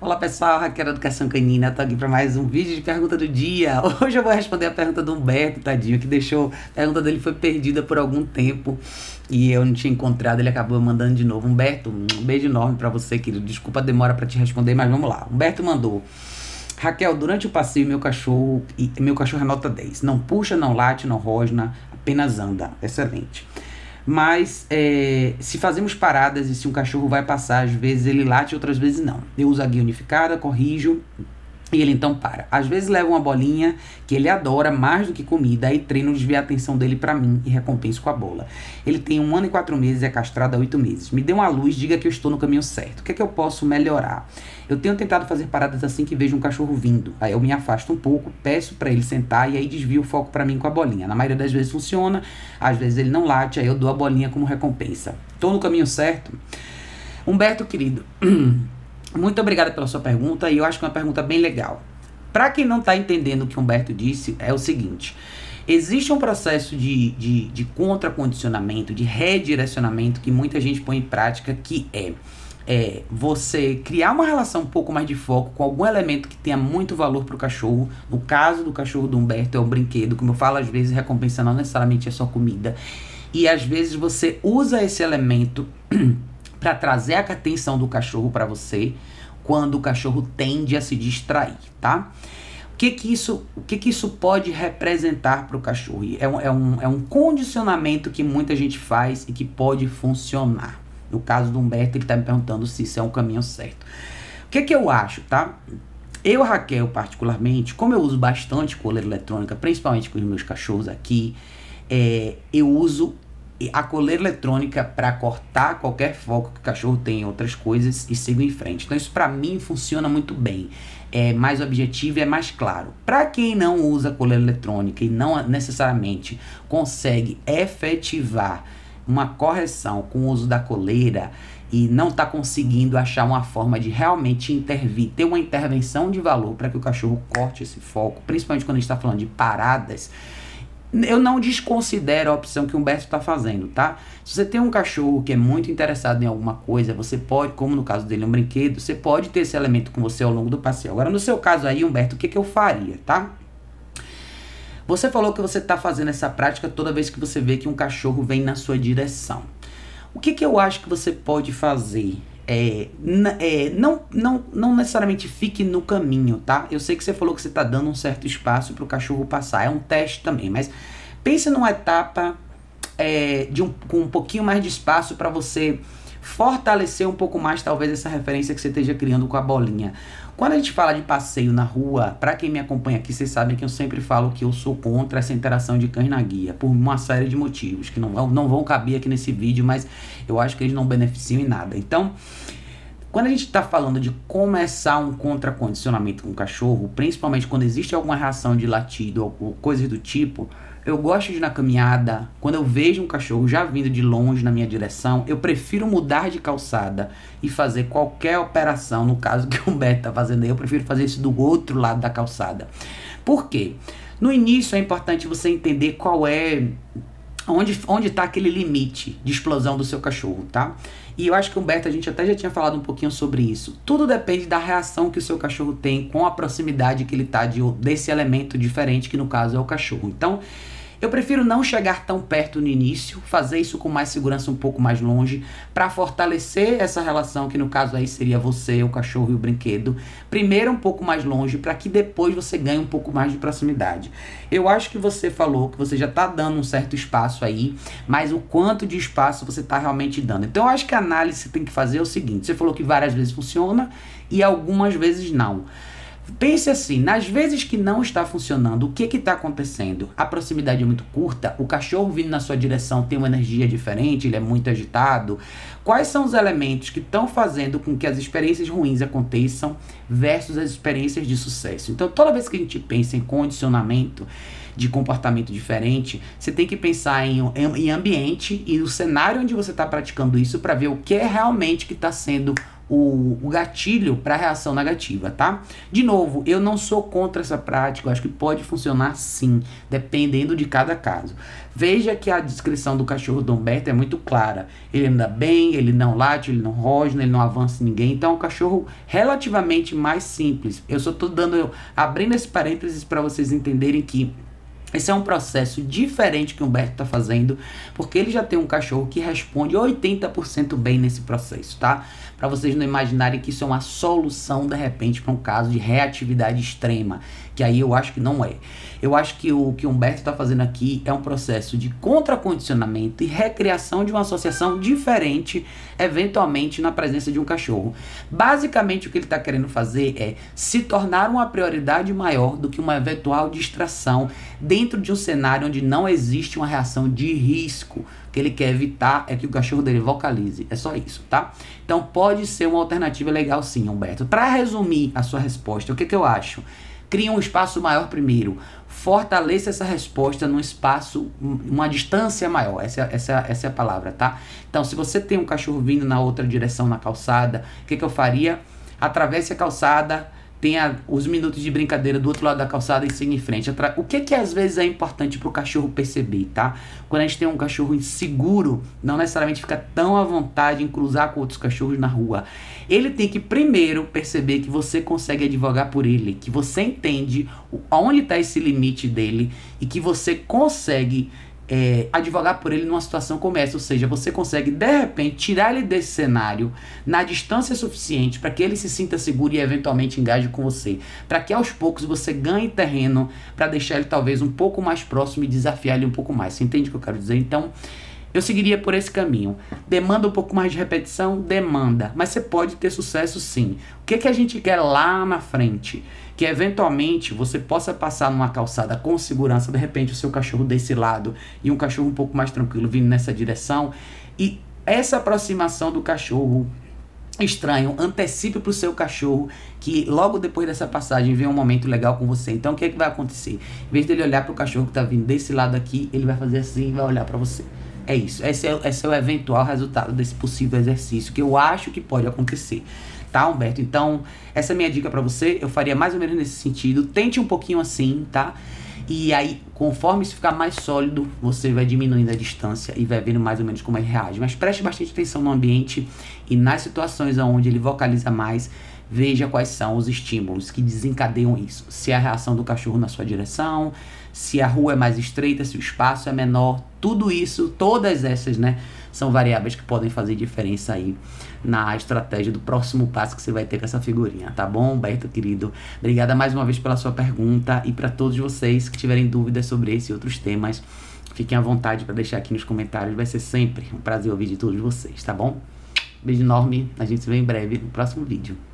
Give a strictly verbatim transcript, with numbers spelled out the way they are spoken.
Olá pessoal, Raquel da Educação Canina, tô aqui para mais um vídeo de pergunta do dia. Hoje eu vou responder a pergunta do Humberto, tadinho, que deixou, a pergunta dele foi perdida por algum tempo e eu não tinha encontrado, ele acabou mandando de novo. Humberto, um beijo enorme para você, querido, desculpa a demora para te responder, mas vamos lá. Humberto mandou: Raquel, durante o passeio meu cachorro, meu cachorro é nota dez, não puxa, não late, não rosna, apenas anda, excelente. Mas é, se fazemos paradas e se um cachorro vai passar, às vezes ele late, outras vezes não. Eu uso a guia unificada, corrijo e ele então para. Às vezes leva uma bolinha que ele adora mais do que comida, aí treino desviar a atenção dele pra mim e recompenso com a bola. Ele tem um ano e quatro meses e é castrado há oito meses. Me dê uma luz, diga que eu estou no caminho certo. O que é que eu posso melhorar? Eu tenho tentado fazer paradas assim que vejo um cachorro vindo. Aí eu me afasto um pouco, peço pra ele sentar e aí desvio o foco pra mim com a bolinha. Na maioria das vezes funciona, às vezes ele não late, aí eu dou a bolinha como recompensa. Tô no caminho certo? Humberto, querido, muito obrigada pela sua pergunta e eu acho que é uma pergunta bem legal. Para quem não está entendendo o que o Humberto disse, é o seguinte: existe um processo de, de, de contracondicionamento, de redirecionamento que muita gente põe em prática, que é, é você criar uma relação um pouco mais de foco com algum elemento que tenha muito valor para o cachorro. No caso do cachorro do Humberto é um brinquedo, como eu falo, às vezes recompensa não necessariamente é só comida. E às vezes você usa esse elemento para trazer a atenção do cachorro para você quando o cachorro tende a se distrair, tá? O que que isso, o que que isso pode representar para o cachorro? É um, é, um, é um condicionamento que muita gente faz e que pode funcionar. No caso do Humberto, ele está me perguntando se isso é um caminho certo. O que que eu acho, tá? Eu, Raquel, particularmente, como eu uso bastante coleira eletrônica, principalmente com os meus cachorros aqui, é, eu uso a coleira eletrônica para cortar qualquer foco que o cachorro tem em outras coisas e sigo em frente. Então isso para mim funciona muito bem. É mais objetivo e é mais claro. Para quem não usa coleira eletrônica e não necessariamente consegue efetivar uma correção com o uso da coleira e não está conseguindo achar uma forma de realmente intervir, ter uma intervenção de valor para que o cachorro corte esse foco, principalmente quando a gente está falando de paradas, eu não desconsidero a opção que o Humberto está fazendo, tá? Se você tem um cachorro que é muito interessado em alguma coisa, você pode, como no caso dele, um brinquedo, você pode ter esse elemento com você ao longo do passeio. Agora, no seu caso aí, Humberto, o que que eu faria, tá? Você falou que você está fazendo essa prática toda vez que você vê que um cachorro vem na sua direção. O que que eu acho que você pode fazer? É, é, não, não, não necessariamente fique no caminho, tá? Eu sei que você falou que você está dando um certo espaço para o cachorro passar, é um teste também, mas pense numa etapa é, de um, com um pouquinho mais de espaço para você fortalecer um pouco mais, talvez, essa referência que você esteja criando com a bolinha. Quando a gente fala de passeio na rua, para quem me acompanha aqui, vocês sabem que eu sempre falo que eu sou contra essa interação de cães na guia, por uma série de motivos, que não, não vão caber aqui nesse vídeo, mas eu acho que eles não beneficiam em nada. Então, quando a gente está falando de começar um contracondicionamento com o cachorro, principalmente quando existe alguma reação de latido ou, ou coisas do tipo, eu gosto de ir na caminhada, quando eu vejo um cachorro já vindo de longe na minha direção, eu prefiro mudar de calçada e fazer qualquer operação, no caso que o Humberto está fazendo aí, eu prefiro fazer isso do outro lado da calçada. Por quê? No início é importante você entender qual é, onde onde está aquele limite de explosão do seu cachorro, tá? E eu acho que o Humberto, a gente até já tinha falado um pouquinho sobre isso. Tudo depende da reação que o seu cachorro tem com a proximidade que ele está de, desse elemento diferente, que no caso é o cachorro. Então, eu prefiro não chegar tão perto no início, fazer isso com mais segurança um pouco mais longe, para fortalecer essa relação, que no caso aí seria você, o cachorro e o brinquedo, primeiro um pouco mais longe, para que depois você ganhe um pouco mais de proximidade. Eu acho que você falou que você já está dando um certo espaço aí, mas o quanto de espaço você está realmente dando. Então eu acho que a análise que você tem que fazer é o seguinte: você falou que várias vezes funciona e algumas vezes não. Pense assim, nas vezes que não está funcionando, o que que está acontecendo? A proximidade é muito curta, o cachorro vindo na sua direção tem uma energia diferente, ele é muito agitado. Quais são os elementos que estão fazendo com que as experiências ruins aconteçam versus as experiências de sucesso? Então, toda vez que a gente pensa em condicionamento de comportamento diferente, você tem que pensar em, em, em ambiente e no cenário onde você está praticando isso para ver o que é realmente que está sendo o, o gatilho para reação negativa, tá? De novo, eu não sou contra essa prática, eu acho que pode funcionar sim, dependendo de cada caso. Veja que a descrição do cachorro do Humberto é muito clara. Ele anda bem, ele não late, ele não rosna, ele não avança em ninguém. Então é um cachorro relativamente mais simples. Eu só tô dando, abrindo esse parênteses para vocês entenderem que esse é um processo diferente que o Humberto está fazendo, porque ele já tem um cachorro que responde oitenta por cento bem nesse processo, tá? Para vocês não imaginarem que isso é uma solução, de repente, para um caso de reatividade extrema, que aí eu acho que não é. Eu acho que o que o Humberto está fazendo aqui é um processo de contracondicionamento e recriação de uma associação diferente, eventualmente, na presença de um cachorro. Basicamente, o que ele está querendo fazer é se tornar uma prioridade maior do que uma eventual distração dentro de um cenário onde não existe uma reação de risco. O que ele quer evitar é que o cachorro dele vocalize. É só isso, tá? Então pode ser uma alternativa legal sim, Humberto. Para resumir a sua resposta, o que, que eu acho? Cria um espaço maior primeiro. Fortaleça essa resposta num espaço, uma distância maior. Essa, essa, essa é a palavra, tá? Então, se você tem um cachorro vindo na outra direção na calçada, o que, que eu faria? Atravesse a calçada, tenha os minutos de brincadeira do outro lado da calçada e siga em frente. O que que às vezes é importante para o cachorro perceber, tá? Quando a gente tem um cachorro inseguro, não necessariamente fica tão à vontade em cruzar com outros cachorros na rua. Ele tem que primeiro perceber que você consegue advogar por ele, que você entende onde está esse limite dele e que você consegue É, advogar por ele numa situação como essa, ou seja, você consegue de repente tirar ele desse cenário na distância suficiente para que ele se sinta seguro e eventualmente engaje com você, para que aos poucos você ganhe terreno para deixar ele talvez um pouco mais próximo e desafiar ele um pouco mais. Você entende o que eu quero dizer? Então eu seguiria por esse caminho. Demanda um pouco mais de repetição? Demanda, mas você pode ter sucesso sim. O que, que a gente quer lá na frente? Que eventualmente você possa passar numa calçada com segurança, de repente o seu cachorro desse lado e um cachorro um pouco mais tranquilo vindo nessa direção, e essa aproximação do cachorro estranho antecipe para o seu cachorro que logo depois dessa passagem vem um momento legal com você. Então o que, é que vai acontecer? Em vez dele olhar para o cachorro que está vindo desse lado aqui, ele vai fazer assim e vai olhar para você. É isso, esse é, esse é o eventual resultado desse possível exercício que eu acho que pode acontecer. Tá, Humberto? Então, essa é a minha dica pra você. Eu faria mais ou menos nesse sentido. Tente um pouquinho assim, tá? E aí, conforme isso ficar mais sólido, você vai diminuindo a distância e vai vendo mais ou menos como ele reage. Mas preste bastante atenção no ambiente e nas situações onde ele vocaliza mais, veja quais são os estímulos que desencadeiam isso. Se é a reação do cachorro na sua direção, se a rua é mais estreita, se o espaço é menor, tudo isso, todas essas, né, são variáveis que podem fazer diferença aí na estratégia do próximo passo que você vai ter com essa figurinha, tá bom, Humberto, querido? Obrigada mais uma vez pela sua pergunta, e para todos vocês que tiverem dúvidas sobre esse e outros temas, fiquem à vontade para deixar aqui nos comentários, vai ser sempre um prazer ouvir de todos vocês, tá bom? Beijo enorme, a gente se vê em breve no próximo vídeo.